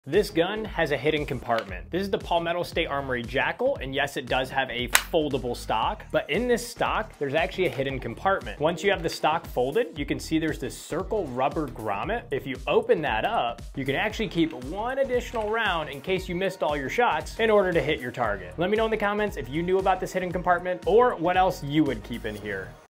This gun has a hidden compartment. This is the Palmetto State Armory Jackal, and yes, it does have a foldable stock, but in this stock, there's actually a hidden compartment. Once you have the stock folded, you can see there's this circle rubber grommet. If you open that up, you can actually keep one additional round in case you missed all your shots in order to hit your target. Let me know in the comments if you knew about this hidden compartment or what else you would keep in here.